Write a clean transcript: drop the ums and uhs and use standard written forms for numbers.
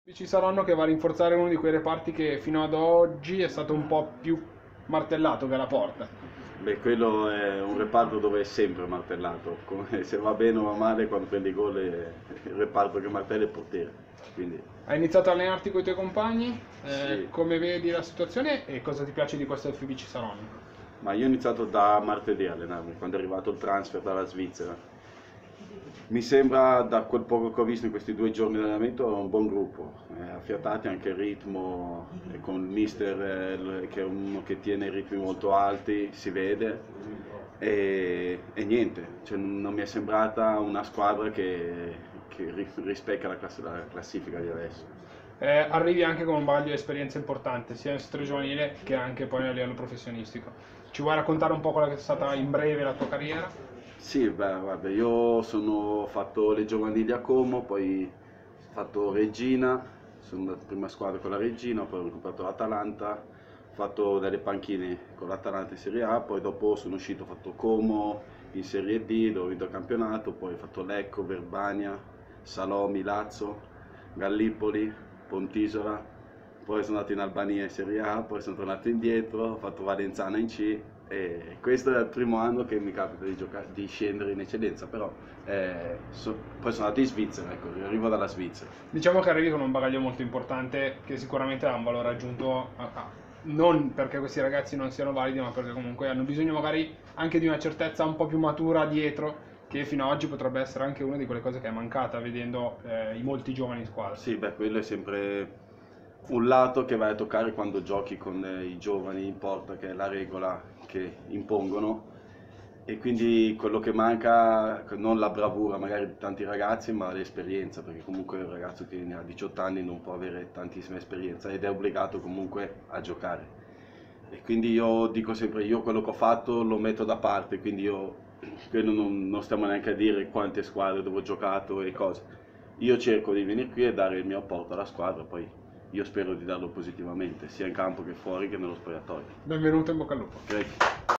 Ci saranno che va a rinforzare uno di quei reparti che fino ad oggi è stato un po' più martellato che la porta. Beh, quello è un reparto dove è sempre martellato, come se va bene o va male, quando prendi gol è il reparto che martella è il portiere. Quindi Hai iniziato a allenarti con i tuoi compagni, sì, come vedi la situazione e cosa ti piace di questo FB Cisaron? ma io ho iniziato da martedì a allenarmi, quando è arrivato il transfer dalla Svizzera. Mi sembra, da quel poco che ho visto in questi 2 giorni di allenamento, un buon gruppo, affiatati anche il ritmo, con il mister che è uno che tiene i ritmi molto alti, si vede, e niente, cioè, non mi è sembrata una squadra che rispecchia la classifica di adesso. Arrivi anche con un bagaglio di esperienza importante, sia nel settore giovanile che anche poi a livello professionistico. Ci vuoi raccontare un po' quella che è stata in breve la tua carriera? Sì, beh, guarda, io ho fatto le giovanili a Como, poi ho fatto Regina, sono andato in prima squadra con la Regina, poi ho recuperato l'Atalanta, ho fatto delle panchine con l'Atalanta in Serie A, poi dopo sono uscito, ho fatto Como in Serie D, dove ho vinto il campionato, poi ho fatto Lecco, Verbania, Salò, Milazzo, Gallipoli, Pontisola, poi sono andato in Albania in Serie A, poi sono tornato indietro, ho fatto Valenzana in C, e questo è il primo anno che mi capita di scendere in eccellenza, però poi sono andato in Svizzera, ecco, arrivo dalla Svizzera. Diciamo che arrivi con un bagaglio molto importante che sicuramente ha un valore aggiunto, non perché questi ragazzi non siano validi, ma perché comunque hanno bisogno magari anche di una certezza un po' più matura dietro, che fino ad oggi potrebbe essere anche una di quelle cose che è mancata vedendo i molti giovani in squadra. Sì, beh, quello è sempre un lato che vai a toccare quando giochi con i giovani in porta, che è la regola che impongono. E quindi quello che manca, non la bravura magari di tanti ragazzi, ma l'esperienza, perché comunque un ragazzo che ne ha 18 anni non può avere tantissima esperienza ed è obbligato comunque a giocare. E quindi io dico sempre, io quello che ho fatto lo metto da parte, quindi io quello non stiamo neanche a dire quante squadre dove ho giocato e cose. Io cerco di venire qui e dare il mio apporto alla squadra, poi io spero di darlo positivamente, sia in campo che fuori che nello spogliatoio. Benvenuto, in bocca al lupo. Ok?